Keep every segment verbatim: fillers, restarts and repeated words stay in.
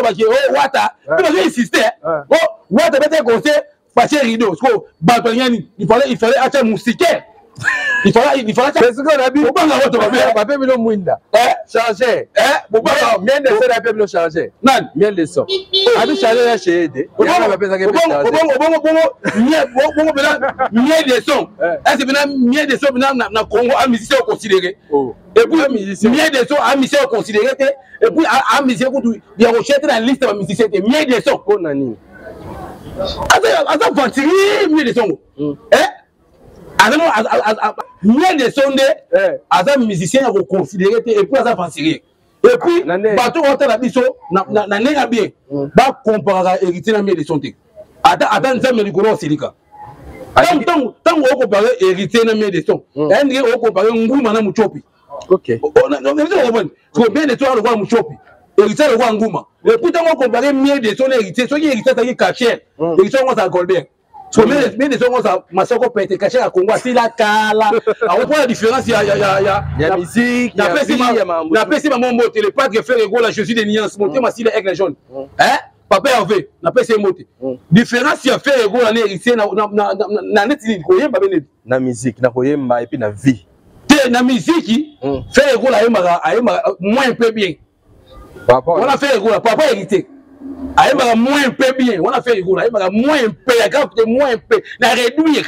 le baquet, oh, Wata, tu vas insister. Oh, Wata, peut-être conseil, passer rideau. Il fallait, il fallait acheter un moustiquaire. Il fallait, il fallait. C'est ce qu'on a dit. Pourquoi on a votre papa? Papa, il mouinda. Changer. Eh, pourquoi bien de ça, la peuple changer. Non, bien de ça. Abi changer la chez aider. On va pas penser que. Bon, bon, bon, bon, mieux, bon, bon, bon, mieux de son. Est-ce que maintenant mieux de son maintenant na Congo a musicien considéré. Et puis mieux de son a musicien considéré. Et puis a musicien il y a recherché dans la liste de musiciens mieux de son. On a ni. Attends, attends, ventili mieux de son. Eh? Mieux de son de, as un musicien reconsidéré et puis as un fancier. Et puis, bateau on t'a biso, na na na bien. Ba comparer héritier na mieux de son te. Attends, attends, ça me rigolo c'est lika. Tant tant tant on comparer héritier na mieux de son. Un ngi on comparer nguma na muchopi. OK. On on on on. Ko bien de toi le roi muchopi. Héritier le roi nguma. Et puis tant on comparer mieux de son héritier, so héritier ça qui caché. Héritier on ça Colbert. So mais mais des gens ça masoko pète caché à Congo si la kala. On voit la différence il y a il y a il y a il y a musique, il y a il y a la pèse maman moté le pas que faire égaux la Jésus des nuances monter ma si les aigle jaune. Hein? Papa Hervé, la pèse moté. Différence il y a faire égaux la héritier na na na net ni ko yemba bene na musique na ko yemba et puis na vie. Té na musique faire égaux la yemba ayemba moins un peu bien. Papa on a fait égaux papa héritier. Aïe, moins un peu bien. On a fait rigolo. Aïe, moins un peu. Il y a moins un peu. La réduire.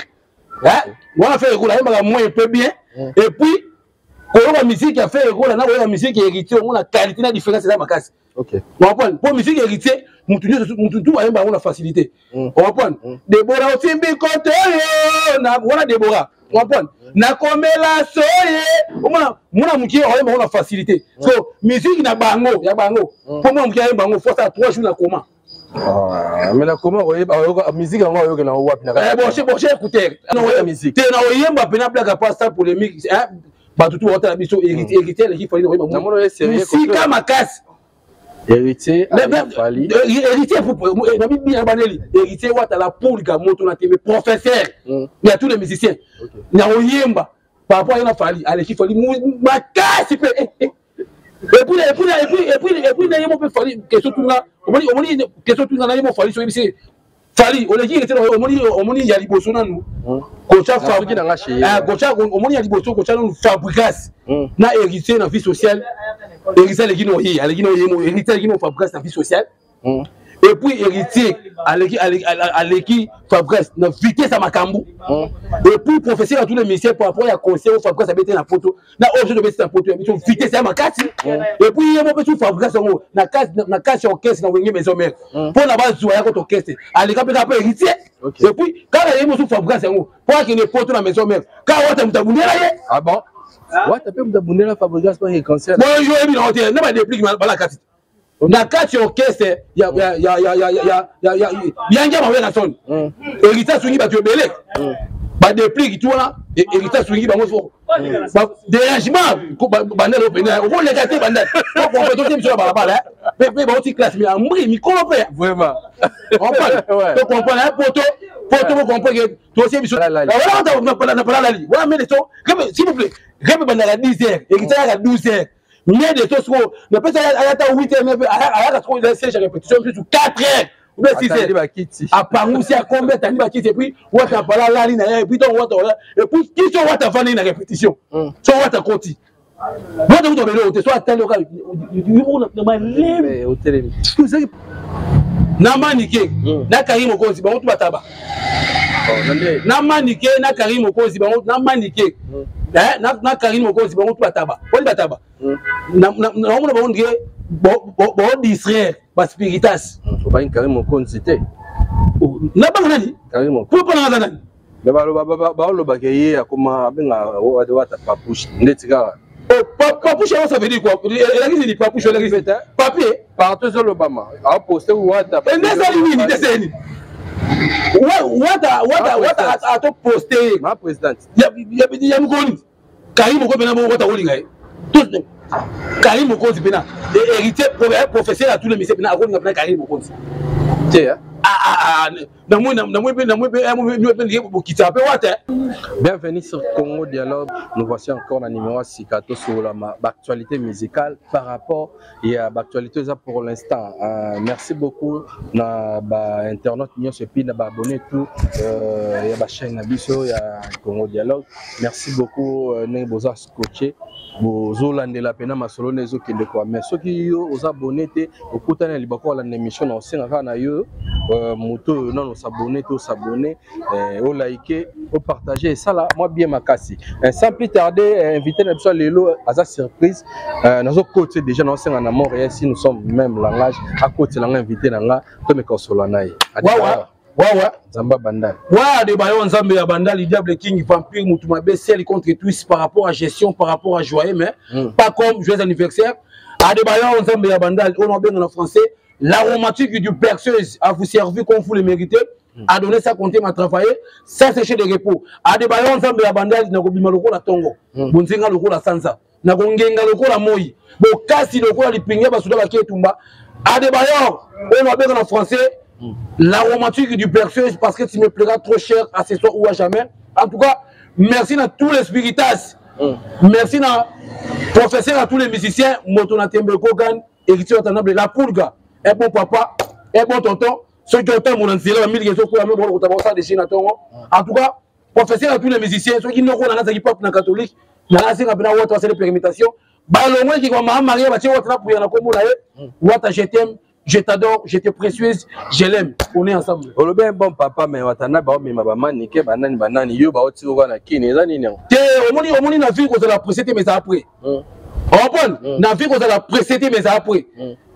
On a fait rigolo. Aïe, moins un peu bien. Et puis, quand on a musique qui a fait rigolo, on a la musique qui est héritée. On a qualité, la différence, c'est ça ma casse. Ok. On va prendre. Pour musique héritée, on a facilité. On va prendre. Déborah, aussi, bien côté. On a Déborah. On va prendre. Na komela soye. On a mon mouki, on a facilité. So, musique n'a bango, ya bango. Pour moi, mouki a bango, faut ça trois jours na comment. Ah, mais la comment, la musique, on va y aller na wap. Eh bon, c'est bon, j'ai écouté. Non, la musique. T'es na oyemba, pena blague pas ça polémique. Hein? Bah tout le monde biso hérité, hérité, les qui fallait oyemba. Na mon sérieux. Si kama casse. Héritier, héritier pour héritier wata la poule gamoto na télé professeur. Il y a tous les musiciens. Na oyemba par rapport à la fali, allez qui fali ma casse et puis et puis et puis et puis et puis et puis na yemo peut fali question tout là. On dit on dit question tout là na yemo fali so ici. Fali on dit était on dit on dit ya liboso na nous. Kocha fabrique na ngache. Ah kocha on dit ya liboso kocha nous fabricasse. Na héritier na vie sociale. Héritier les guino yi, les guino yi, héritier les guino fabricasse na vie sociale. Et puis héritier à l'équipe à l'équipe fabricasse na vitesse à makambu. Et puis professeur à tous les messieurs par rapport à conseil au fabricasse à mettre na photo. Na objet de mettre na photo, mais vitesse à makati. Et puis il y a mon petit fabricasse na casse na casse orchestre na wenge maison mère. Pour la base zoya ko orchestre. À l'équipe peut héritier. Et puis quand il y a mon fabricasse pour qu'il ne photo na maison mère. Quand on t'a mtabundela ye. Ah bon? Ouais, tu peux me donner la fabrication pour les concerts. Moi, je vais dire, on n'a pas de déplique, mais la carte. La carte orchestre, il y a, il y a, il y a, il y a, il y a, il y a, il y a, il y a un gars qui a son. Héritage Swingi, bah tu es belé. Bah déplique, tout là, héritage Swingi, bah moi, faut. Dérangement, bandel au pénal. On va les gâter, bandel. On va tout sur la balabala. Mais bah aussi classe, mais en bris, mais comment faire? Vraiment. On parle. Donc on parle un poteau. Poteau, vous comprenez que toi aussi, monsieur. Voilà, on n'a pas la la li. Voilà, mais les sons. S'il vous plaît, répète bandel à dix heures, héritage à douze heures. Mais les sons, ne peut pas aller à huit heures, mais à trop de siège à répétition, plus ou quatre heures. Ou bien six heures. À part où c'est à combien t'as dit à quitter, et puis, on va pas la ligne, et puis, on va et puis, qui sont what à faire une répétition? Sont what à compter. Moi, je vous donne le soit à tel local. Namanike, Nakari Mokosi, bon, tu vas tabac. Namanike, Nakari Mokosi, bon, Namanike. Nakari Mokosi, bon, tu vas tabac. On va tabac. On dire, bon, distraire, bah, spiritas. On va Nakari Mokosi, c'était. N'a pas nani? Pour pas nani? Mais bah, bah, bah, le bagaille, à comment, ben, à ouata, papouche, n'etika. Papouche, ça veut dire quoi? Elle a dit papouche, elle a dit papier. Partout sur l'Obama. A posté ouata. Et n'est-ce pas lui, n'est-ce pas ouata, ouata, ouata, a tout posté. Ma présidente. Il y a, il y a, il y a un goni. Karim Moko Bena Moko Wata Wolinga. Tous. Karim Moko Bena. Et héritier, professeur à tous les messieurs Bena, Karim Moko. Tiens. Bienvenue sur Congo Dialogue. Nous voici encore dans le numéro Sikato sur l'actualité musicale par rapport à l'actualité pour l'instant. Euh, merci beaucoup à l'internaute, nous sommes abonnés tout à la chaîne Nabiso, à Congo Dialogue. Merci beaucoup à vous scotché. Vous avez la peine à solo les autres qui le croient. Mais ceux qui sont abonnés, au coup de l'émission, dans l'émission, on s'est rendu moto non on s'abonner tous s'abonner au liker au partager et ça là moi bien ma casse sans plus tarder invité notre lelo à sa surprise nous au côté déjà nous sommes en Montréal si nous sommes même langage à côté l'anga invité là to me consola naï wawa wawa Zamba Bandal wa de bayon Nzambe ya Bandal le diable king vampire mutuma bessel contre twist par rapport à gestion par rapport à joyeux mais pas comme joyeux anniversaire à de bayon Nzambe ya Bandal on a bien en français. L'aromatique du berceuse a vous servi comme vous le méritez, a donné ça compter m'a travaillé, ça sécher de repos. A des baillons ensemble la bandage na kobima loko la tongo, bonzinga loko la sansa, na kongenga loko la moi, bo kasi loko la lipinga basuda ba ketumba. A des baillons, on a bien en français, l'aromatique du berceuse parce que tu me plairas trop cher à ce soir ou à jamais. En tout cas, merci à tous les spiritas, merci à professeur à tous les musiciens, Motona Tembe Kogan, héritier autonome de la Pulga. Un bon papa, un bon tonton, ceux qui ont été mon ancien, la mille pour la même ça des en tout cas, professeur à tous les musiciens, ceux qui n'ont pas dans hip hop dans catholique, dans la scène à Wata, c'est les permutations. Bah, le moins qui va marier, bah, tu vas pour y en a comme Wata, je t'aime, je t'adore, je te précieuse, je l'aime. On est ensemble. On est un bon papa, mais Watana, bah, mais ma maman, Nike, Banane, Banane, Yo, bah, tu vas na qui n'est pas ni non. Au moins, au moins, la vie qu'on a précédé, mais après. On comprend? La vie qu'on a précédé, mais après.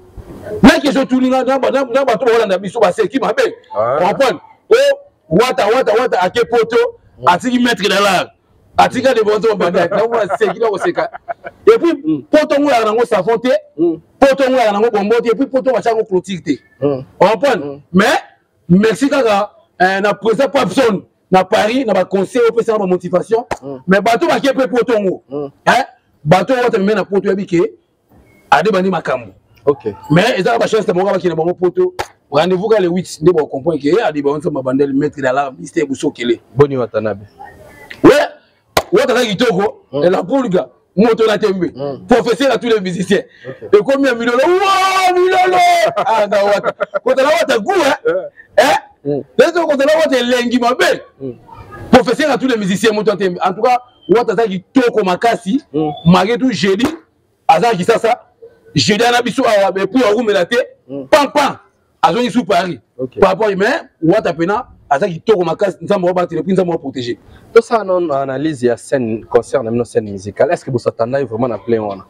Là que je tourne là dans dans dans bateau Hollande biso ba c'est qui m'a bien comprendre oh wata wata wata à quel poto atiki mettre dans là atika de bonzo banda na wa c'est qui là c'est ka et puis poto ngwa na ngo safonté poto ngwa na ngo bombote et puis poto wa chango clôture comprendre mais merci kaka na présent personne na Paris na ba conseil au président de motivation mais bateau ba qui peut poto ngo hein bateau wata me na poto yabike ade bandi makambo. Ok. Mais ils ont la chance de m'avoir qui est bon poteau. Rendez-vous quand le huit, de bon comprendre que a des bons sur ma bandelle mettre dans la liste Bousso Kele. Boni Watanabe. Ouais. Watanabe Kitoko et la Pulga. Moto la tembe. Professeur à tous les musiciens. Et combien de millions? Waouh, millions. Ah da wata. Quand la wata goût hein. Hein? Laisse-moi quand la wata lengi ma belle. Professeur à tous les musiciens moto la tembe. En tout cas, Watanabe Kitoko makasi, malgré tout jeudi, azaki ça ça. Je dis à la biso à pour la roue tête, pam pam, à zone sous Paris. Par rapport à mais ou à tapena, à ça qui tourne ma casse, nous sommes battre les prix, nous sommes protégés. Tout ça non analyse et scène concerne nos scènes musicales. Est-ce que vous s'attendez vraiment à plein on?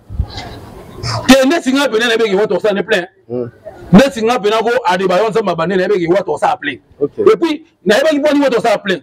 Que ne singa pena na begi wato ça ne plein. Ne singa pena go à des baillons ça m'a bané na begi wato ça plein. Et puis na begi boni wato ça plein.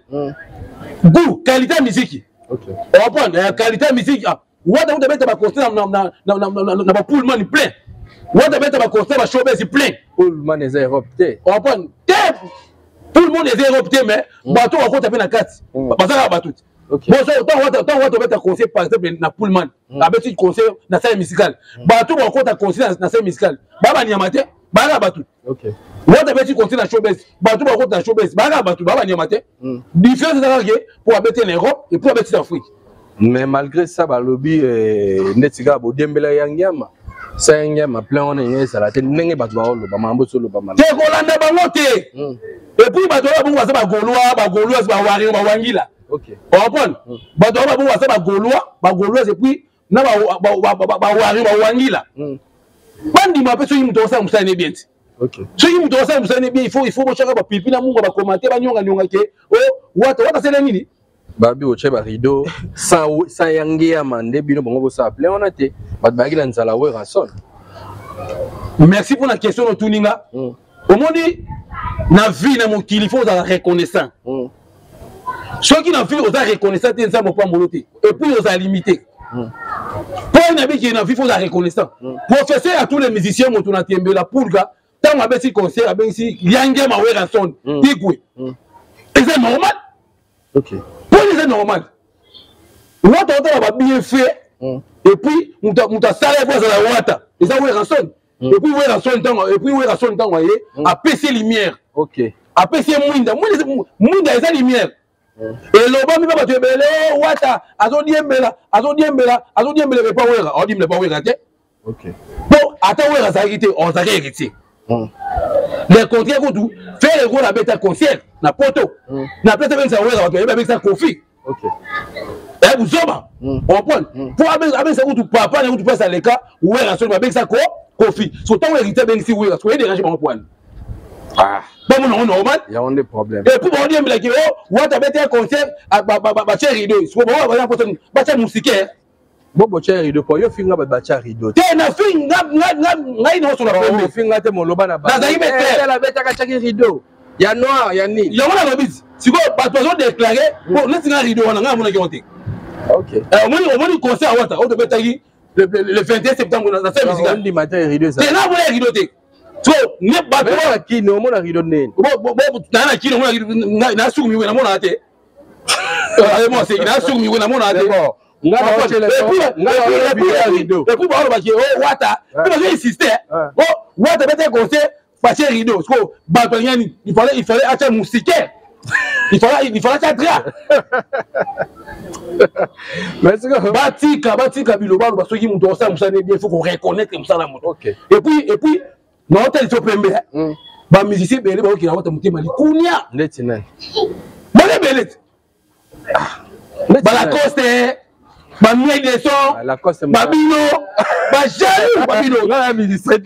Goût, qualité musique. OK. On prend la qualité musique. Wata uta beta ba concert na na na na na ba Pullman plein. Wata beta ba concert ba showbiz plein. Pullman est européen. On prend tout le monde est européen mais bateau wa kota pe na carte. Bazala ba tout. Bon so tant wata tant wata beta concert par exemple na Pullman. Avec un concert na scène musicale. Bateau wa kota concert na scène musicale. Baba nyamate, baba ba tout. OK. Wata beta concert na showbiz. Bateau wa kota showbiz. Baba ba tout, baba nyamate. Différence c'est que pour habiter l'Europe et pour habiter l'Afrique. Mais malgré ça, bah lobby netiga bo dembela yangiama. Ça yangiama plein on est ça la tête nenge ba ba lo ba mambo solo ba mal. Te ko landa ba ngote. Et puis ba dola bunga sa ba goloa, ba goloa ba wari ba wangila. OK. On comprend? Ba dola bunga sa ba goloa, ba goloa et puis na ba ba ba wari ba wangila. Bandi ma pe so yimu to sa musa ne bien. OK. So yimu to sa musa ne bien, il faut il faut bo chaka ba pipi na munga ba commenter ba nyonga nyonga ke. Oh, wata wata sele nini? Babi au cheba rideau sans sans yangi amande bino bongo bo s'appeler on a été bat bagi la nzala we rason. Merci pour la question de tuninga. Au monde na vie na mon qu'il faut la reconnaissant. Ceux qui na vie aux reconnaissant t'es ça mon pas moloté et puis aux a limité. Pour na vie qui na vie faut la reconnaissant. Professeur à tous les musiciens mon tuna tembe la pulga tant ma besi concert a ben si yangi ma we rason. Digwe. Et c'est normal. OK. C'est normal. Wata wata va bien fait et puis muta muta sala kwa za wata. Et ça ouais rançon. Et puis ouais rançon temps et puis ouais rançon temps voyez à P C lumière. OK. Après c'est Mwinda, Mwinda Mwinda eza lumière. Et loba mi ba tu bele wata azo diembela, azo diembela, azo diembela mais pas wera, on dit me pas wera té. OK. Bon, attends wera ça hérité, on ça hérité. Les contrats que tout faire le rôle à bêta concert na poto. Na peut-être même ça wera, tu avec ça conflit. OK. Eh vous zoba. On prend. Pour avec avec ça tout papa, na tout passe à l'écart, wera seulement avec ça ko conflit. So tant hérité ben si wera, so déranger mon point. Ah, bon, non, normal. Il y a des problèmes. Et puis, on dit, mais que, oh, what a better concert à Bacha Rideau. Ce qu'on va voir, c'est Bacha Musique. Bon, Bacha Rideau, pour yo, finga Bacha Rideau. T'es na fin, na, na, na, na, na, sur la première. Finga, t'es mon loba na bas. Dans un c'est la bête à Bacha Rideau. Il y a noir, il y a ni. Il y a un arbitre. Si vous avez déclaré, bon, laissez un rideau, on a un monnaie. Ok. On m'a dit concert à Wata, on devait tailler le vingt et un septembre dans la scène musicale. On dit matin rideau. T'es là, vous avez rideau. So, ne pas toi qui ne mon rideau né. Bon bon bon, na qui ne na sou mi na mon ate. Euh moi c'est na sou mi na mon ate. Bon. Nga na chez les nga na rideau. Et puis ba ba ki oh wata. Puis ba insister. Oh wata bete conseil passer rideau. Parce que ba to yani, il fallait il fallait acheter musique. Il fallait il fallait acheter dra. Mais c'est que batika batika biloba ba so ki muto ça musane bien, il faut qu'on reconnaisse comme ça la moto. OK. Et puis et puis non, tel est pembe. Ba musicien belé ba ki na wata mutema likunya. Ndeti nani? Bale belé. Ba la coste, ba miel de son, la coste ba bino, ba jaloux, ba bino. Nga na ministre.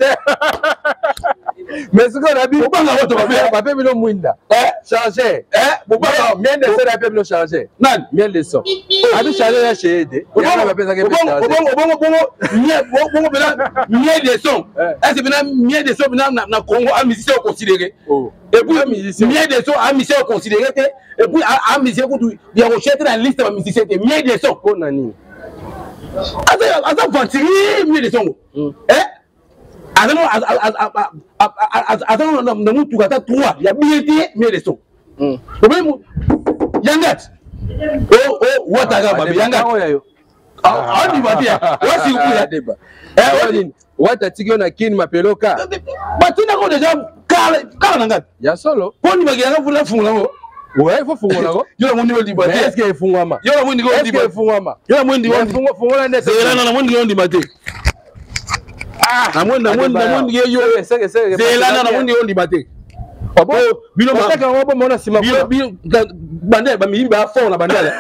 Mais ce qu'on a dit, on va wata ba ba ba bino mwinda. Eh, chargé. Eh, bo ba miel de son la bino chargé. Nan, miel de son. Abi chargé la chez aidé. On va ba pesa ke chargé. Bon bon bon bon, miel bon bon bela miel de son. Est-ce que bena miel de son bena na Congo a musicien considéré. Et puis miel de son a musicien considéré et puis a musicien ko il y a recherché dans la liste de musiciens miel de son ko nani. Asa asa ventili miel de son. Eh? Azano azano na na mutu kata trois, il y a bien dit miel de son. Problème Yangat. Oh oh wataga ba Yangat. Ah, on dit va dire. Voici le débat. Eh, on dit wata tigio na kin mapeloka. Batina ko déjà kala kala ngat. Ya solo. Poni baganga vula fungula ngo. Ouais, il faut fungula ngo. Yo la mundi on dit ba. Est-ce que fungama? Yo la mundi on dit ba. Est-ce que fungama? Yo la mundi on fungo fungula net. C'est là na mundi on dit ba te. Ah, na mundi na mundi na mundi yo. C'est que c'est. C'est là na mundi on dit ba te. Bon, bino ma ka ngo mona sima. Bino bino bandel ba mi ba fond na bandel.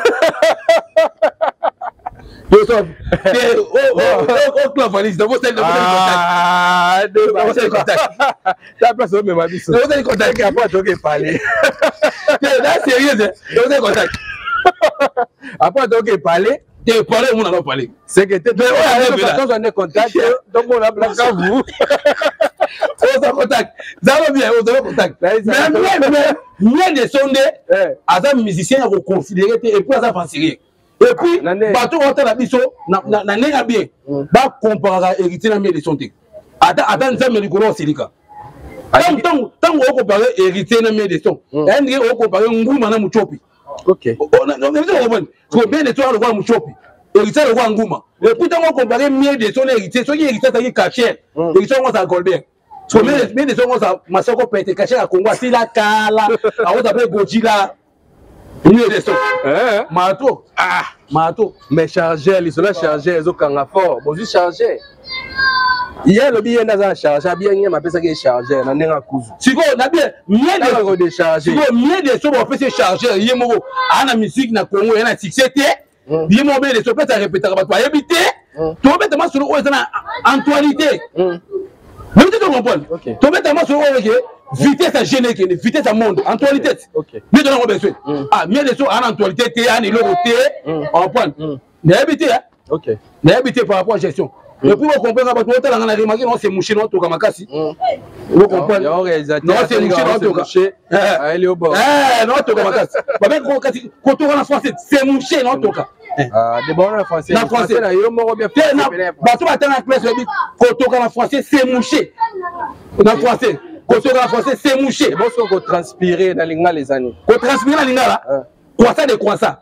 Yo so. Oh oh oh club valise, vous êtes le contact. Ah, vous êtes contact. Ta place au même avis. Vous êtes contact après toi qui parler. Là sérieux, vous êtes contact. Après toi qui parler, tu parler on n'a pas parlé. C'est que tu on est contact donc on a blanc à vous. On est contact. Ça va bien, on est contact. Mais mais mais des sondés, as un musicien à reconsidérer et puis à penser. Et puis, bateau on t'a biso na na na nenga bien. Ba comparer héritier na mieux de santé. Attends attends ça me rigolo c'est lika. Tant tant tant on comparer héritier na mieux de son. Un ngi on comparer nguma na muchopi. OK. On on on comprendre. Ko bien de toi le roi muchopi. Héritier le roi nguma. Et puis tant on comparer mieux de son héritier, so héritier ça qui caché. Héritier on ça Colbert. So bien bien de son on ça masoko pète caché à Congo si la kala. A on s'appelle Godzilla. Mieux de son. Hein? Mato. Ah, mato. Mais chargé, les soldats chargés, ils ont qu'un fort. Bon, juste chargé. Hier, le billet n'a chargé. Bien, il m'a pensé qu'il est chargé. On a un coup. Si vous avez bien, mieux de décharger. Si vous mieux de ce qu'on peut se charger, il y a mon ana musique na Congo, il y a un succès. Il y a mon bien de ce peut se répéter. Tu vas éviter. Tu vas mettre ma sur actualité. Mais tu comprends? Tu vas mettre ma sur vitesse à gêner, vitesse à monde, actualité. Mais tu n'as pas besoin. Ah, mieux de ce en actualité, tu es en îlot, en point. Mais éviter. Ok. Mais éviter par rapport à la gestion. Et puis vous comprenez que vous avez remarqué que c'est mouché dans tout comme Makassi. Vous comprenez? Non, c'est mouché dans tout. Eh, non, tout comme Makassi. Quand on est en français, c'est mouché dans tout cas. Ah, des bons en français. En français, là, il y a un mot bien fait. Bateau matin en classe, quand on est en français, c'est mouché. En français. Quand on est en français, c'est mouché. Bon, ce qu'on transpirer dans l'ingala les années. Qu'on transpirer dans l'ingala, quoi ça de quoi ça?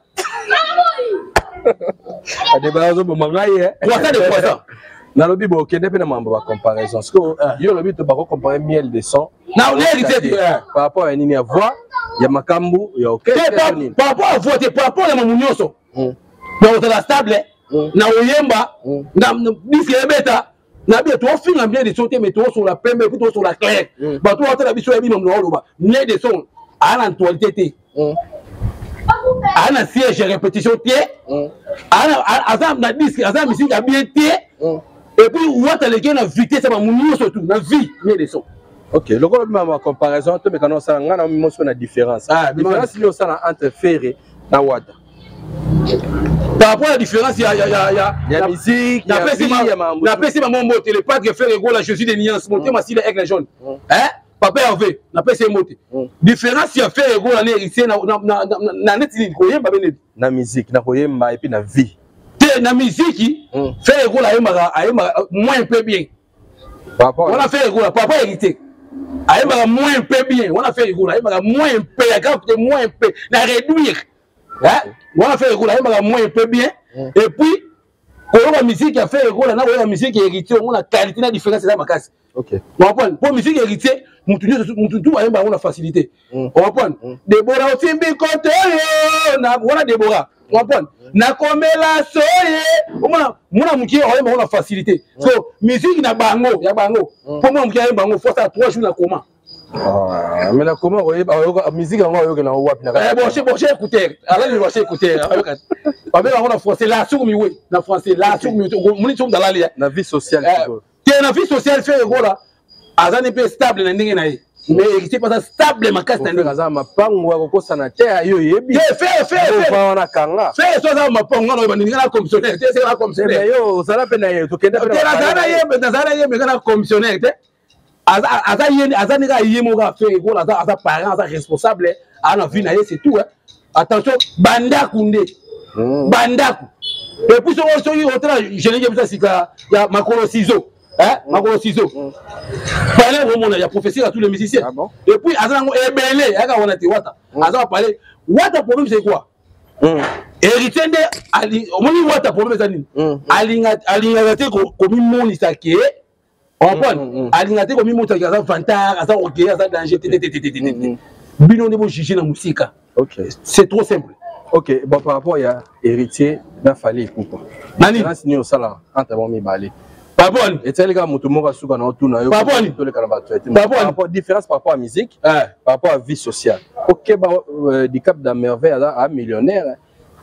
Des bases au moment là, quoi ça de quoi ça? Dans le bibo, ok, n'est pas de comparaison. Parce que yo le but de comparer miel de son na on hérité par rapport à nini ya voix ya makambu ya OK par rapport à voix par rapport à mamunyoso na otala stable na oyemba na disque ebeta na bien to finga bien de sauter mais to sur la pembe plutôt sur la claire ba to otala biso ya bino mno loba né de son à l'actualité ana siège répétition tie ana azam na disque azam musique a bien tie et puis wata les na vitesse ba munyo surtout na vie né de son. OK le ko ma comparaison to me kana ça ngana mo so na différence ah différence li osana entre Ferré na wata par rapport à la différence il y a il y a il y a il y a musique il y a na pesi ma mombo le pas que faire ego la Jésus des nuances monter ma style avec les jaunes hein papa Hervé na pesi monter différence il y a faire ego la héritier na na na net ko yemba bene na musique na ko yemba et puis na vie te na musique faire ego la yemba ayemba moins un peu bien par rapport on a fait ego la papa héritier ayemba moins un peu bien on a fait ego la ayemba moins un peu ya grave moins un peu na réduire hein on a fait ego la ayemba moins un peu bien et puis quand la musique a fait ego la na la musique héritier on a qualité na différence là makasi. OK. On comprend pour musique héritier mutu mutu tout ayemba on a facilité. On comprend Déborah otimbi kote yo na on a Déborah on comprend na komela soye mona mona muki ayemba on a facilité so musique na bango ya bango pour moi muki ayemba on faut ça trois jours na comment. Ah mais là comment la musique en yo na wapi na eh bon c'est bon j'ai écouté alors je vais écouter on va on a français là sur mi oui na français là sur mi moni sur dans la lia na vie sociale que na vie sociale fait ego là azani pe stable na ndenge na ye mais héritier pas stable makasi na ndenge azama mapango ya kokosa na te yo yebi fait fait fait na kanga fait so za mapango na ba ndinga na commissionnaire c'est ça commissionnaire yo sala pe na ye to kenda pe na zana ye na zana ye me kana commissionnaire te aza aza yeni aza nika yemo ka fait ego là aza aza parent aza responsable ana vie na ye c'est tout hein attention banda kunde banda et puis so so yo otra je ne sais pas si ka ya makolo ciseau hein makolo ciseau parler vraiment il y a professeur à tous les musiciens ah bon? Et puis aza ngo ebele aka wana te wata aza parler wata problème c'est quoi héritier de ali omoni wata problème ça nini alinga alinga te ko komi moni sake on comprend alinga te komi moni sake aza vantard aza OK aza danger t t t t bino ne bo juger na musika. OK c'est trop simple. OK bon par rapport à héritier na fallait pourquoi nani signé au sala entre bon mi balé Baboni. Et c'est le gars mutu moka suka na otuna yo. Baboni. To le kana ba traiter. Par rapport différence par rapport à musique, par rapport à vie sociale. OK ba du Cap de Merveille à millionnaire.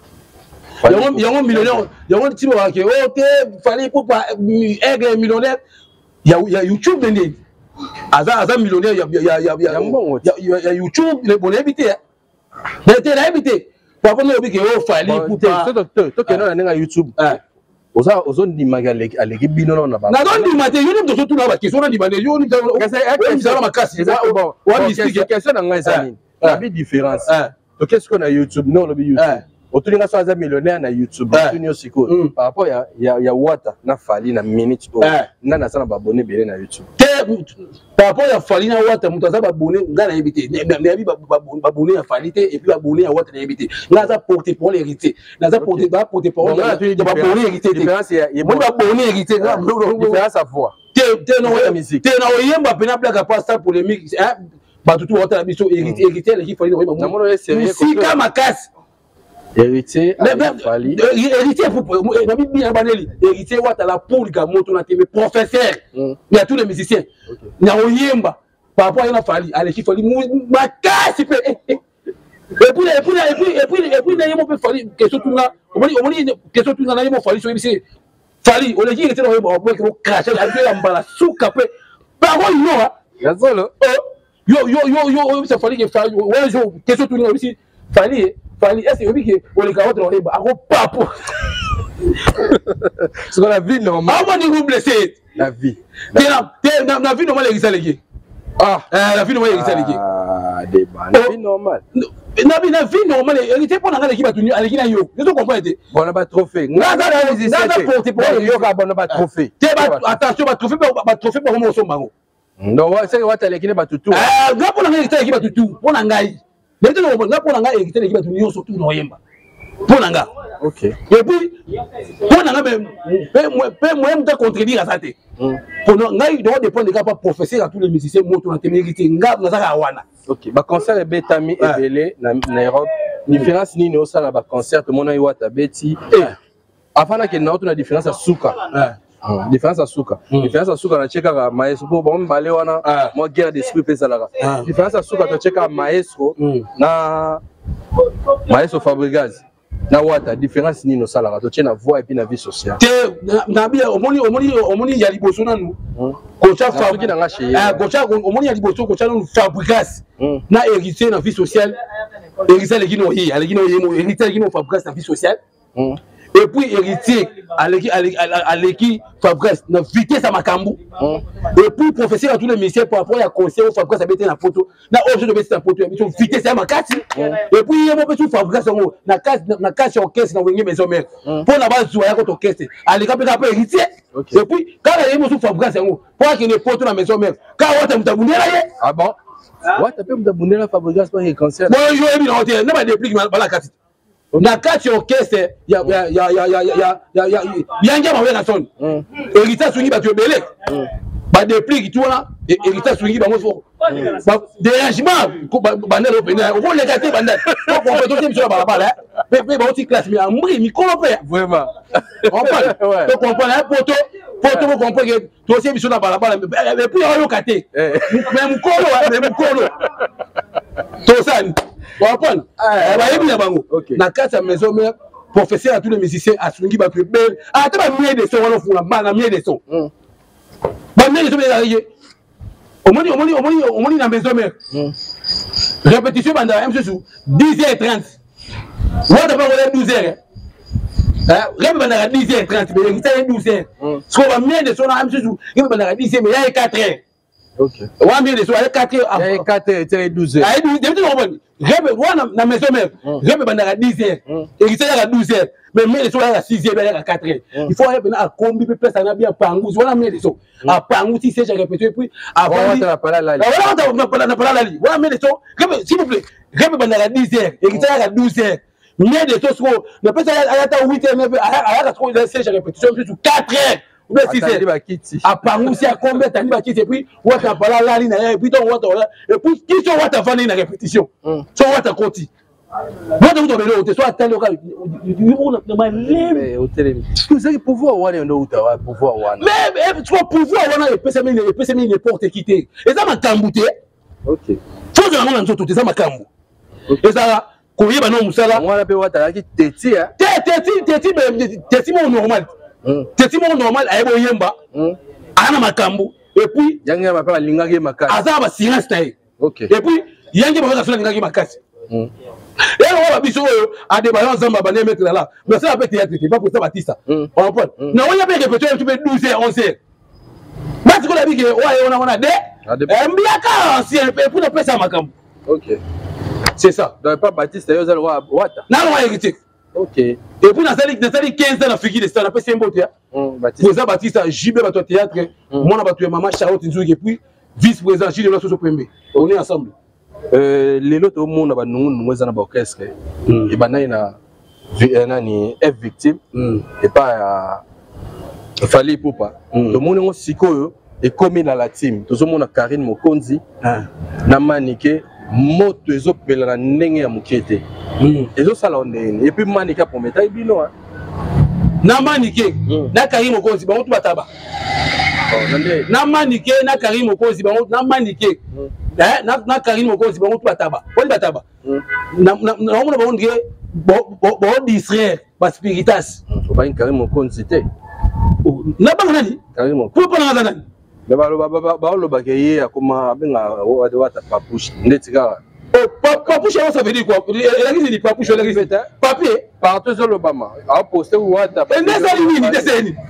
Yango yango millionnaire, yango tibo ba ke OK, fallait pour pas aigle millionnaire. Ya ya YouTube ndeni. Aza aza millionnaire ya ya ya ya ya YouTube le bon habité. Mais t'es habité. Papa no bike o fallait pour pas. Docteur, to ke na na YouTube. Oza ozo ndimaka aleki bino na ba na don ndimate yo ni mtoto tuna ba question na ndimane yo ni mtoto kasi makasi bon wa mystique question na ngai zani la bi différence to qu'est-ce qu'on a YouTube non le YouTube otulinga so aza millionnaire na YouTube tuni osiko par rapport ya ya wata na fali na minute o na na sana ba abonné belé na YouTube par rapport ya fali na wata mutu aza ba abonné ngana yebite na bi ba abonné ya fali te et puis abonné ya wata na yebite na za porter pour l'héritier na za porter ba porter pour ba abonné héritier différence ya mo ba abonné héritier différence à voix te te no musique te na oyemba pena blague pas ça polémique hein ba tutu wata na biso héritier héritier le ki fali no na mono sérieux si ka makasi héritier fali héritier pour na bi bien baneli héritier wata la pour ga moto na teme professeur il y a tous les musiciens na oyemba par rapport à na fali ale ki fali makasi pe et puis et puis et puis et puis et puis na yemo pe fali question tunga omoni omoni question tunga na yemo fali so yebisi fali o le ki héritier na yemo ko ko cracher la pe mbala suka pe parole no ha ya solo yo yo yo yo ça fali que fali ouais jo question tunga yebisi fali fali est-ce que que on les carottes on est à papo c'est la vie normale ah on est blessé la vie la la vie normale est les ah la vie normale est les ah des la vie normale na vie la vie normale héritier pour na l'équipe battu avec na yo je te comprends été bon na ba trophée na na na porter pour yo ka bon ba trophée attention ba trophée ba trophée pour moi au bango non c'est que wata l'équipe battu tout ah na pour na l'équipe battu tout pour na ngai mais tu na pour na ngai héritier l'équipe battu yo surtout no yemba pour na ngai OK. Et puis pour n'a même peut moi me contredire à ça té. Pour nous ngai doit dépendre des cas pas professeur à tous les musiciens moto na témérité ngab na ça wana. OK. Ba concert et betami et belé na Europe. Différence ni no ça la ba concert tout monde a wata beti. Afana que na autre différence à suka. Différence à suka. Différence à suka na cheka maestro pour bon balé wana moi guerre d'esprit pesa la. Différence à suka to cheka maestro na maestro Fabregas. Na wata différence ni no sala to tient na voix et puis na vie sociale. Na bien omoni omoni omoni ya liboso na nous. Kocha Fabregas na ngache. Ah kocha omoni ya liboso kocha na Fabregas. Na héritier na vie sociale. Héritier le kino hi, ale kino hi, héritier kino Fabregas na vie sociale. Et puis héritier aleki aleki Fabregas na vitesse à Makambu. Et puis professeur à tous les messieurs par rapport à conseil Fabregas a bêté na photo na objet de bêter na photo et puis vitesse à Makati. Et puis il y a mon petit Fabregas na case na case orchestre na wenge maison mère pour la base jouer avec orchestre aleka pe ka héritier. Et puis quand il y a mon Fabregas ngo pour qu'il ne photo na maison mère quand wata mutabundela ye ah bon wata pe mutabundela Fabregas pas un concert bon yo ebi na hotel na ba déplique bala kati na kati orchestre ya ya ya ya ya ya ya ya yanga mawe na son héritier sungi ba tu belé ba déplique tu vois héritier sungi ba mo fo ba dérangement ba na l'open on les gâter banda on peut tout sur la balabala mais mais ba aussi classe mais amri micro pe vraiment on parle tu comprends un poto poto vous comprenez que toi aussi sur la balabala mais puis on locaté mais mukolo mais mukolo to ça on comprend eh ba yebi na bango na kati ya maison mère professeur à tous les musiciens à sungi ba tu bel ah ta ba mieux de son on funa ba mieux de son ba mieux de son arrivé omoni omoni omoni omoni na maison mère répétition banda M sous dix heures trente what about douze heures hein rebe banda dix heures trente mais il est douze heures so ba mieux de son na M sous rebe banda dix heures mais il y a quatre heures. OK wa mieux de son il y a quatre heures il y a quatre heures c'est douze heures ah depuis tu comprends rebe wa na maison mère rebe banda dix heures et il est à douze heures mais mieux de son à six heures il y a quatre heures il faut rebe na kombi pe pesa na bien pangus voilà mieux de son a pangus si c'est répété puis avant la parole là voilà na parole na parole là voilà mieux de son s'il vous plaît rebe banda dix heures et il est à douze heures mieux de son ne peut à huit heures neuf heures à la trop de c'est répétition plus quatre heures ou bien six heures a pangus si a combien tani ba kiti et puis wata parole là na et puis donc wata et puis qui sont wata vani na répétition so wata konti wata uto belo te so atale ka na malem hotel vous avez pouvoir wana ndo uta wa pouvoir wana mais tu vois pouvoir wana et pesa mine et pesa mine n'importe qui te et ça makambu te OK faut que na nzoto te ça makambu et ça koyeba no musala wana pe wata ki teti hein teti teti teti mo normal teti mo normal ayebo yemba ana makambu et puis yanga ba pa lingaki makasi aza ba silence tae OK et puis yanga ba ka fela lingaki makasi et on va biso à des ballons ensemble ba ne mettre là mais ça peut être pas pour ça Batista on comprend non on y a bien répété tu peux douze heures onze heures mais tu connais bien ouais on a on a des mbiaka ancien pour ne pas ça makambu OK c'est ça donc pas Batista yo za roi wata na roi héritier OK et puis dans cette dans cette quinze ans la figure de ça on appelle symbole théâtre Batista Batista J B ba théâtre mon na ba tu maman Charlotte Nzouki et puis vice-président Gilles de Soso Pembe on est ensemble euh les autres au monde ba nous nous za na ba orchestre et ba na na ni F victime et pas fallait pour pas le monde on sikoyo et comme dans la team tout le monde a Karine Mokonzi na manike moto ezopela na ndenge ya mukete ezo sala ondene et puis manika pour mettre bino na manike na Karine Mokonzi ba mutu bataba na manike na Karine Mokonzi ba na manike na na Karine Mokonzi ba mutu bataba on bataba na na on ba on dire bo bo distraire ba spiritas ba Karine Mokonzi te na ba nani Karine Mokonzi pour pas nani mais ba ba ba lo ba ke akoma benga wata papushi ndetika papushi ça veut dire quoi elle dit papushi elle dit papier partout sur l'Obama a posté wata et nesa ni nesa ni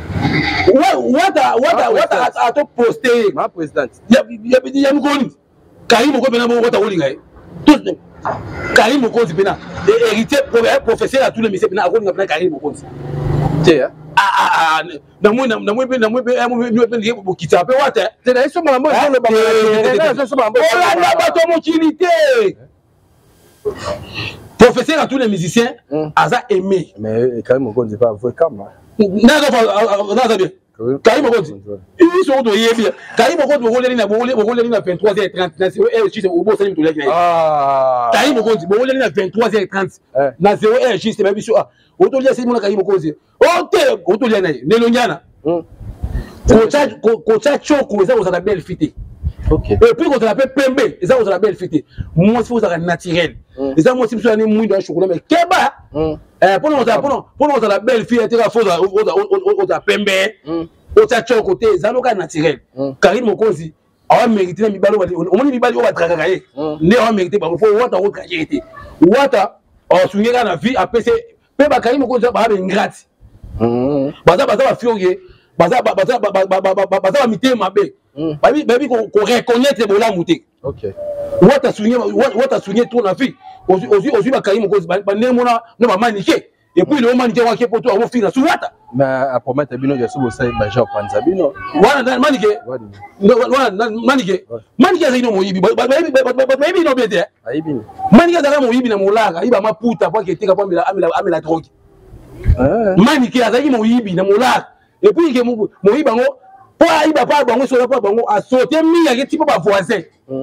wata wata wata a to posté ma présidente ya ya ya mukoni Karim Mokonzi bena wata wolinga tout Karim Mokonzi bena héritier professeur à tous les messieurs bena akolinga bena Karim Mokonzi tiens ah ah na moi na moi na moi na moi bokita pe wata te na so mambo so le ba so so mambo la ba to motilité Professeur à tous les musiciens, Aza aimé. Mais Karim Mokonzi pas avoué comme. Non, non, bien. Karim Mokonzi. Ils sont autour hier bien. Karim Mokonzi, vous voulez na vingt-trois heures trente. Na zéro heure juste au bon salut tout là. Ah. Karim Mokonzi, vous voulez na vingt-trois heures trente. Na zéro heure juste même sur. Autour là c'est mon Karim Mokonzi. Oh, autour là Nelongiana. Kocha kocha choko ça vous avez belle fité. OK. Et puis quand on appelle Pembe, ça vous avez belle fité. Moi c'est vous avez naturel. Et ça moi si vous avez mouille dans chocolat mais keba. Eh pour nous pour pour nous la belle fille était la fausse au au Pembe. Kocha choko côté ça local naturel. Karim Mokonzi a mérité mi balo on moni mi balo va travailler. Ne a mérité ba faut wata ko tragédie. Wata on souvenir na vie après c'est Pembe Karim Mokonzi ba ba ingrate. Baza baza ba fioge. Baza baza baza mité mabe. Babi babi qu'on reconnaître bola mouté. OK. What a souligné what a souligné ton avis. Aussi aussi aussi ba Karim Mokonzi ba ne mona no ba maniqué. Et puis le maniqué wa ke poto a fina sou wata. Mais à promettre bino ya sou sai ba Jean Panzabino. Wana maniqué. Wana maniqué. Maniqué za ino moyibi. Babi no bete. Ayibi. Maniqué za moyibi na molanga, iba maputa kwa ke tika kwa amela amela drogue. Maniqué za moyibi na molanga. Et puis que mon il bango pas il va pas bango sur pas bango a sauté mi ya tipo ba voisin.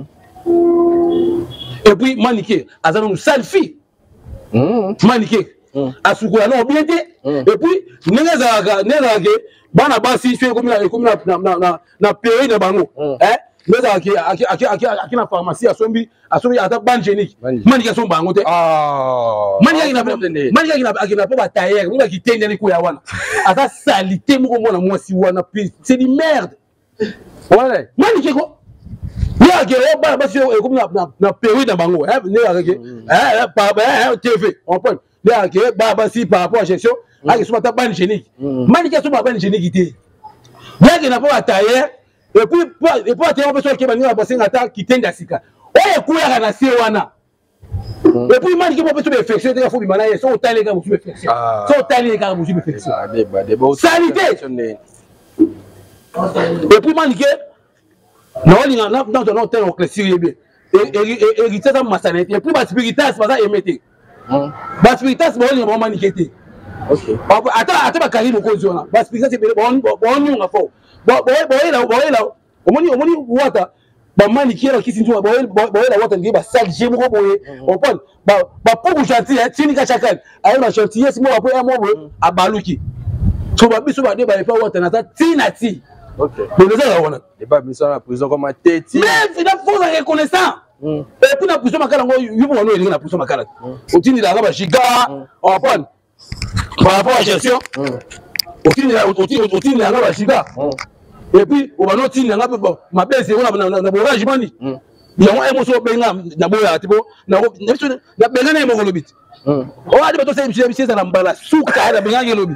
Et puis maniqué azana une sale fille. Maniqué a soukola non bien té. Et puis neza ga neza ga bana basi fait comme na comme na na na période bango. Hein? Neza aki aki aki aki na pharmacie a sombi a sombi ata ban génique. Maniqué son bango té. Ah. Maniqué na maniqué na aki na pas tailler, on a qui tende ni ko ya wana. Ata salité moko mona mwasi wana c'est di merde. Ouais. Maniqué ko. Ya ke o ba ba si comme na na période na bango, hein, ne ya ke. Eh pa ba T V, on peut. Ya ke ba ba si par rapport à gestion, a ke so ata ban génique. Maniqué so ba ban génique té. Ya ke na pas tailler. Et puis, et puis, tu as besoin que tu aies un attaque qui tende à sika. Oh, et puis, il y a un séwana. Et puis, il y a un peu de réflexion. Il faut que tu aies un peu de réflexion. Sans tailler les gars, vous avez réflexion. Sanité. Et puis, il y a un peu de temps pour clé bien. Et hériter de ma sanité. Et puis, la spiritas, c'est ça émetté. La spiritas, c'est ça maniqué. OK. Attends, attends, Karim Mokonzi. La spiritas, c'est bon, bon, nous, on a fait. Bon, bon, là, bon, là. Au moins, au moins, wata. Ba mani qui est là qui s'intitule. Bon, bon, là, wata ngi ba sal j'ai mo boye. On parle. Ba, ba pour gentil, hein, tini ka chakal. Ayo na gentillesse mo après un mo a baluki. So ba biso ba de ba pas wata na ta tinati. OK. Mais les gens wana. Et ba biso na prison comme a teti. Mais il faut la reconnaissance. Et puis na prison makala ngo yubo no elinga na prison makala. Otini la ba shiga. On parle. Par rapport à la gestion. Otini la otini otini la ba shiga. Et puis on va not tini nga ma belle c'est on na na borage mani. Ya on emoso benga na boya tipo na na benga na mo lobit. O adi bato sai bisi bisi na mbala suka na benga ngelobi.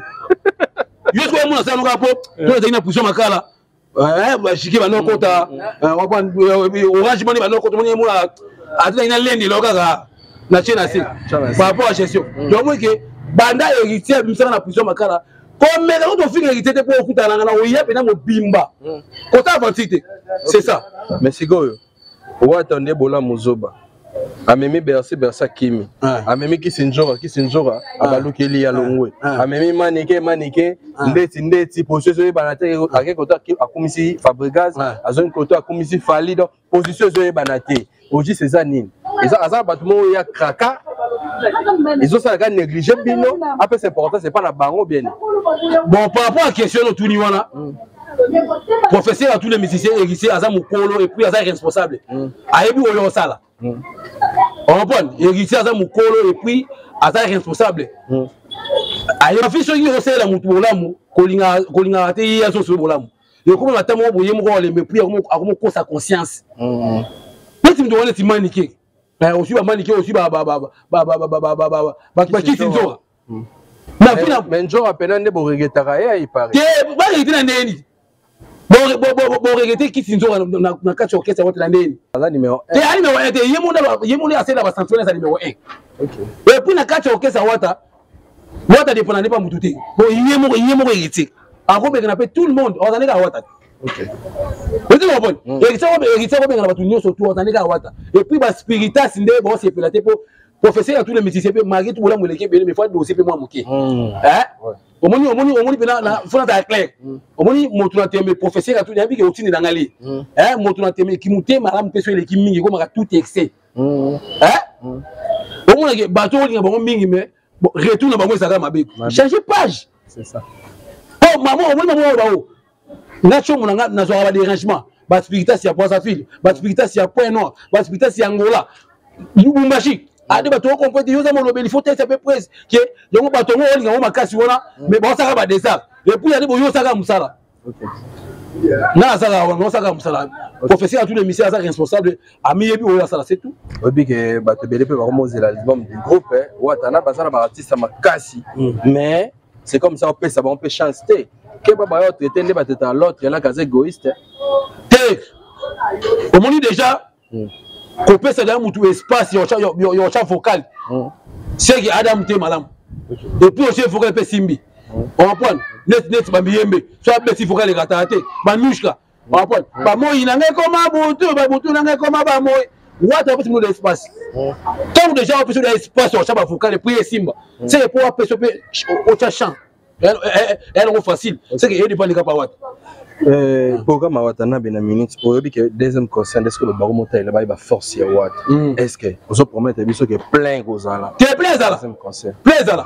Yuko mo na sanu ka po to za ina puso makala. Eh ba shiki ba no kota. On va orange mani ba no kota moni mo adi ina lendi loka na chena si. Par rapport à la gestion. Donc moi que banda héritier bimisa na puso makala. Comme mais quand on fait hérité pour okuta na na oya pe na mo bimba. Kota avantique. C'est ça. Mais c'est go. On attendait bola mozoba. Amemi berse bersa kimi. Amemi kisinjora kisinjora abalukeli ya longwe. Amemi manike manike ndeti ndeti position banate ake kota akumisi Fabregas azon kota akumisi Fali donc position zo banate. Oji c'est ça nini. Et ça ça battement ya kraka. Ils ont ça la négligé bino après c'est important c'est pas la bango bien. Bon par rapport à la question de tout niwana. Professeur à tous les musiciens héritiers Aza Mukolo et puis Aza responsable. Ayebi oyo sala. On comprend héritier Aza Mukolo et puis Aza responsable. Ayebi fiso yi osé la mutu bolamu kolinga kolinga ate yi aso so bolamu. Et comme la tamo boye mo ko le me puis akomo ko sa conscience. Petit me donner ti maniquer. Mais aussi ba maniquer aussi ba ba ba ba ba ba ba ba ba ba ba kiti nzora. Na fina mais nzora penande bo regetaka ya il paraît. Ke ba regetana ndeni. Bon bon bon regretter qui s'inzo na na catch orchestre votre l'année. Ça numéro un. Et à numéro un, yemo na yemo na assez la sanctionner ça numéro un. OK. Et puis na catch orchestre wata wata dépend pas mututé. Bon yemo yemo regretter. En gros ben appelle tout le monde, on allait à wata. OK. Vous dites bon. Et ça va et ça va ben na batunyo surtout on allait à wata. Et puis ba spiritas ndé bon c'est pelaté pour professeur à tous les musiciens malgré tout bola moleke belé mais faut dossier pe moi moké hein omoni omoni omoni pena na fona ta clair omoni moto na tembe professeur à tous les que otini dangali hein moto na tembe ki muté malamu peso ile ki mingi comme tout excès hein omoni ke bato olinga bango mingi mais retour na bango ça mabe changer page c'est ça oh maman omoni maman ba o na chomo na na zo ba dérangement ba spiritas ya poisa fil ba spiritas ya point noir ba spiritas ya Angola Lubumbashi ade bato ko comprendre yo za mo lobeli faut être peu près que yango bato ngo olinga ngo makasi wona mais ba saka ba desert et puis ade bo yo saka musala OK na saka ngo saka musala professeur à tous les missions ça responsable ami yebi o sala c'est tout obi que bato belé pe ba komoze l'album du groupe hein watana basala ba artiste makasi mais c'est comme ça on peut ça on peut chanter que ba ba yo traiter les bato dans l'autre là gaz égoïste té au moni déjà couper ça dans mutu espace yo yo yo champ focal c'est que Adam té malam et puis aussi focal pe simbi on va prendre net net ba miyembe soit pe si focal les gataté ba nushka on va prendre ba moyi na ngai comme butu ba butu na ngai comme ba moyi what a possible espace quand déjà on peut sur l'espace on champ focal et puis simba c'est pour pe so pe au champ elle elle est facile c'est que il dépend des capables Euh, programme Watana ben minute pour que deuxième concert est-ce que le barométre il va force ya Wat est-ce que vous promettez bien que plein gozala t'es plein ça deuxième concert plein ça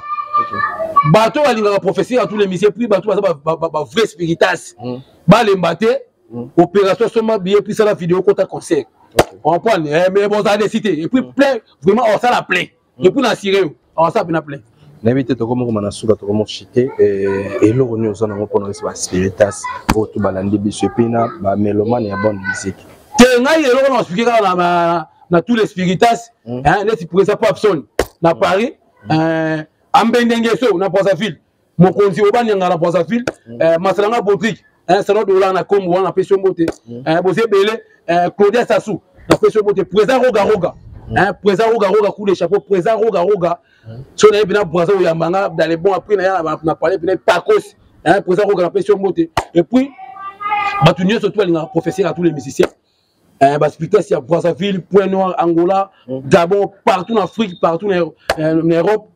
bateau ali la prophétie à tous les messieurs puis bateau ça ba vrai spiritas ba les mbaté opération seulement bien puis ça la vidéo contre concert on prend mais bon ça a décidé et puis plein vraiment on ça la plein et puis na siré on ça bien plein n'invite to comme comme na suka to comme chité et le roni aux anamo pour nous ba spiritas pour tout balandi biso pina ba mélomane ya bonne musique te ngai et le on expliquer na na tous les spiritas hein les pour ça pas absolu na Paris euh ambendengeso na Brazzaville mon konzi obani ngala Brazzaville euh masalanga Patrick hein salon de là na comme on appelle son beauté hein bosé belé Claudia Sassou na fait son beauté présent roga roga hein présent roga roga coup de chapeau présent roga roga si on a bien Brazza ou Yambanga dans les bons après on a parlé bien Pacos hein présent roga na fait son beauté et puis batunio surtout il a professeur à tous les musiciens hein bah spectacle il y a Brazzaville Point Noir Angola Gabon partout en Afrique partout en Europe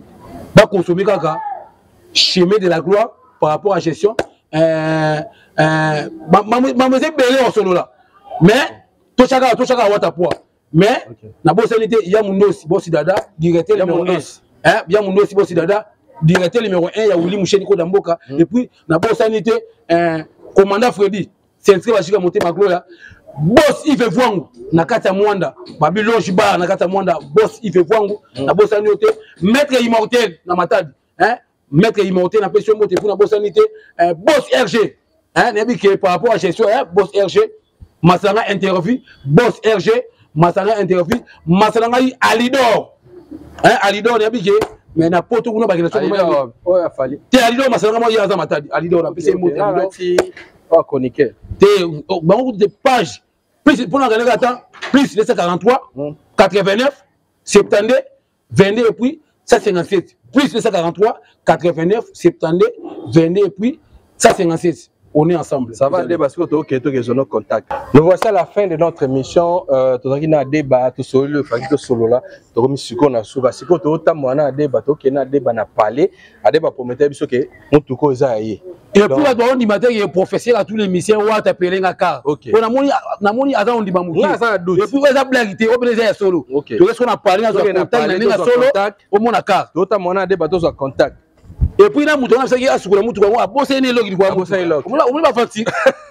bah consommer kaka chemin de la gloire par rapport à gestion euh euh mademoiselle belé en solo là mais tout chacun tout chacun wata poa mais na bosanité il y a Mundosi Bossi Dada directeur numéro un hein il y a Mundosi Bossi Dada directeur numéro un ya Wuli Musheni ko Damboka et puis na bosanité euh commandant Freddy c'est inscrit bashika monter magloya boss Yves Vwangu na kata Mwanda Babylon Jiba na kata Mwanda boss Yves Vwangu na bosanité maître immortel na Matadi hein maître immortel na pression monter pour na bosanité boss R G hein nebi que par rapport à gestion hein boss R G Masanga interview boss R G Masanga interview Masanga Alidor hein Alidor nebi que mais na poto kuna ba kelation Alidor oh ya fali te Alidor Masanga mo yaza Matadi Alidor na pese monter Alidor pas coniquer te bango de page plus pour regarder attends plus deux cent quarante-trois quatre-vingt-neuf soixante-douze vingt-deux et puis cent cinquante-sept plus deux cent quarante-trois quatre-vingt-neuf soixante-douze vingt-deux et puis cent cinquante-sept on est ensemble ça va débat parce que tu es que nos contacts nous voici à la fin de notre émission euh tu as un débat tout sur le fait que solo là tu as mis sur qu'on a sur parce que tu as un débat tu as un débat na parler à débat pour mettre biso que on tout ko za yi et puis on dit matin il est professeur à tous les missions ou t'appeler nga car on a moni na moni aza on dit bamuki et puis ça blague tu au les solo tu est-ce qu'on a parlé dans contact na solo au mon car tu as mon débat tu as contact et puis là mutu na saki asukula mutu kwa a bosser ne logi kwa bosser log on on va fati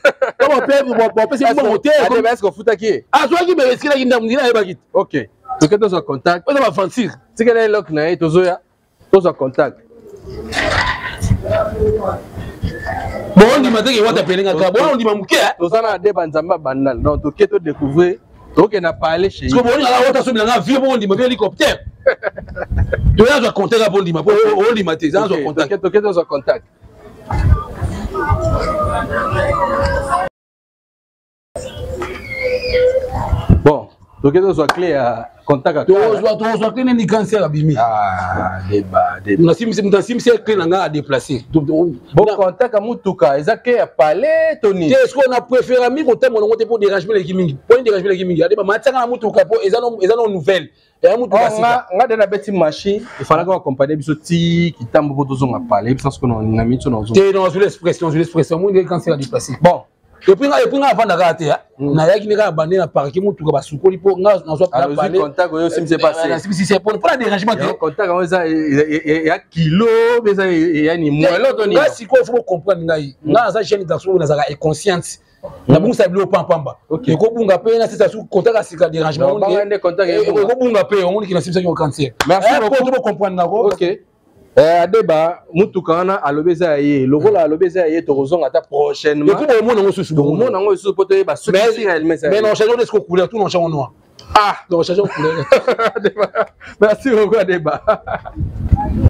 on va faire on peut c'est bon moteur comme est-ce qu'on fout qui ah toi qui me risque là kinda mundina e bakit OK tu que tu as contact on va fati c'est que les log na to zoya tu as contact bon on dit matin que on t'appeler nga bon on dit mamuke to sana débat nzamba banal donc tu que tu découvrir donc on a parlé chez parce que bon on a on t'a soumis nga vie bon on dit ma hélicoptère tu as un contact pour dire pour on dit matin ça un contact tu que tu as contact bon Donc il y a clé à contact. Tu as clé ni cancer abimi. Ah, débat, débat. Na sim sim na sim c'est clé na déplacer. Bon contact à mutuka, ils a clé à parler Tony. Qu'est-ce qu'on a préféré mi côté mon côté pour déranger les kimingi. Pour déranger les kimingi. Ade ba matanga na mutuka pour ils ont ils ont nouvelle. Et à mutuka sika. On a dans la petite machine, il fallait qu'on accompagne biso ti qui tambo pour tous on a parlé parce que on a mis sur nos zones. T'es dans l'expression, l'expression mon cancer à déplacer. Bon. Et puis et puis avant d'arrêter na yaki ni ka bande na parquet mutuka ba sukoli pour na na so pas parler contact yo sim c'est passé si c'est pour pas dérangement contact on ça il y a kilo mais ça il y a ni moi l'autre ni là si quoi faut comprendre ngai na za chaîne d'action na za est consciente na bunga sa bilo pamba et ko bunga pe na c'est ça sous contact à sika dérangement on est contact et ko bunga pe on dit que na sim ça yo cancer merci beaucoup pour comprendre nako OK. Eh débat mutuka wana alobeza ye lokola alobeza ye to kozonga ta prochainement et pour mon ngo susu donc mon ngo susu poto ba susu mais non changeons de ce couleur tout non changeons noir ah donc changeons couleur merci beaucoup débat